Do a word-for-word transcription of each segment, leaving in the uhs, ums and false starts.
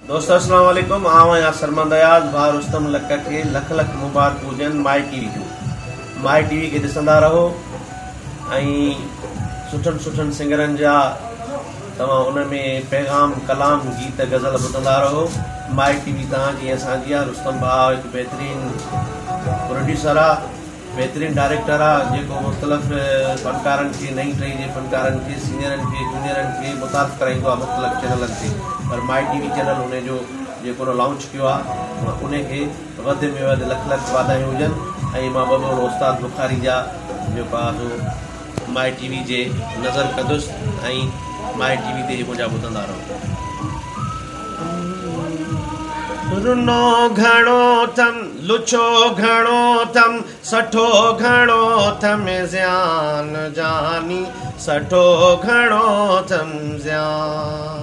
दोस्तों अस्सलाम वालेकुम। आऊं आहियां सरमंद अयाज़ भाउ रुस्तम लक के लख लख मुबारक हुजनि माई टीवी जूं। माई टीवी के ॾिसंदा रहो ऐं सुठनि सुठनि सिंगरनि जा तव्हां उन में पैगाम कलाम गीत गज़ल ॿुधंदा रहो। माई टीवी तव्हांजी असांजी आहे। रुस्तम भाउ हिकु बहितरीनु प्रोड्यूसर आहे, बेहतरीन डायरेक्टर आहे जेको मुख़्तलिफ़ फ़नकारनि खे नई टही जे फ़नकारनि खे सीनियरनि खे जूनियरनि खे मुतारिफ़ कराईंदो आहे मुख़्तलिफ़ चैनलनि ते। पर माई टीवी चैनल उन जो जेको लॉन्च कयो आहे उनखे वधि में वधि लख लख वाधायूं हुजनि। ऐं मां ॿ ॿ उस्ताद बुखारी जा जेको आहे माई टीवी जे नज़र कंदुसि ऐं माई टीवी ते मुंहिंजा ॿुधंदा रहो। रुनो घणो थम लुछो घणो थम सठो घणो थम ज़ियान जानी सठो घणो थम ज़ियान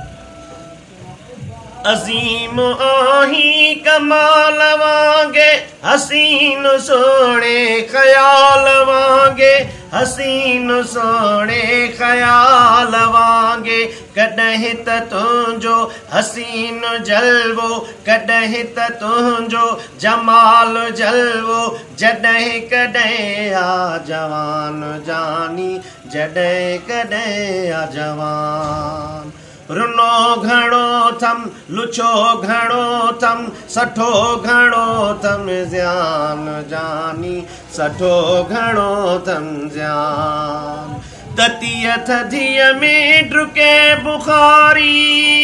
अज़ीम आही कमाल वांगे हसीन सोने ख़याल वांगे हसीन सोने ख़याल वांगे कॾहिं त तुंहिंजो हसीन जलवो कॾहिं त तुंहिंजो जमाल जलवो जॾहिं कॾहिं आ जवान जानी जॾहिं कॾहिं आ जवान रुनो घणो थम लुछो घणो थम सठो घणो थम ज़ियान जानी सठो घणो थम ज़ियान ततीअ थधीअ में डुके बुखारी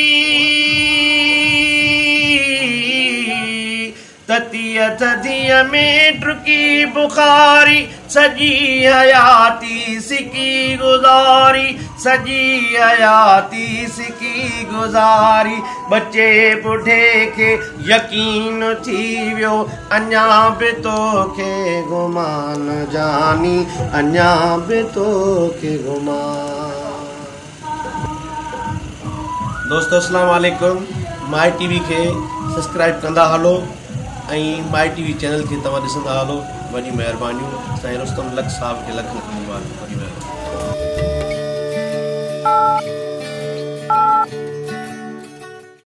ततीअ थधीअ में डुकी बुखारी सजी हयाती सिकी गुज़ारी सजी हयाती सिकी गुज़ारी बच्चे बुढ़े के यकीन थी वियो अञा बि तोखे गुमान जानी अञा बि तोखे गुमान। दोस्तों अस्सलाम वालेकुम। माई टीवी के सब्सक्राइब कंदा हलो ऐं माई टीवी चैनल के तव्हां ॾिसंदा हलो। वॾी महिरबानियूं। साईं रुस्तम लक साहब के लख लख मुबारक। वॾी महिरबानी।